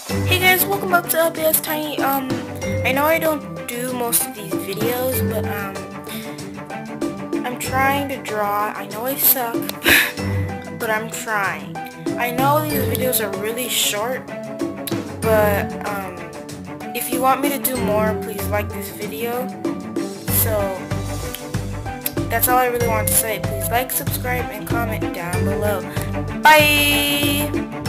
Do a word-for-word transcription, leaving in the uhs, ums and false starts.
Hey guys, welcome back to L B S Tiny. Um, I know I don't do most of these videos, but um, I'm trying to draw. I know I suck, but I'm trying. I know these videos are really short, but um, if you want me to do more, please like this video. So that's all I really want to say. Please like, subscribe, and comment down below. Bye!